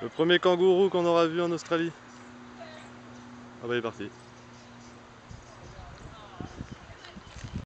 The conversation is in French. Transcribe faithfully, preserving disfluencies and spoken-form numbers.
Le premier kangourou qu'on aura vu en Australie. Ah bah il est parti.